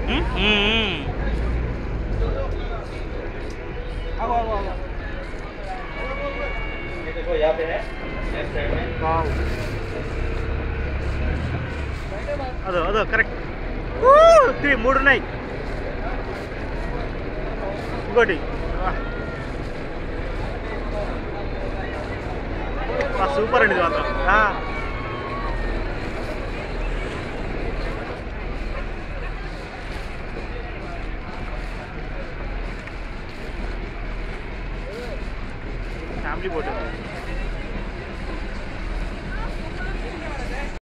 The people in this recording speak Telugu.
అదో అదో కరెక్ట్. 3 ఉన్నాయి. ఇంకోటి సూపర్ అండి ఇది మాత్రం.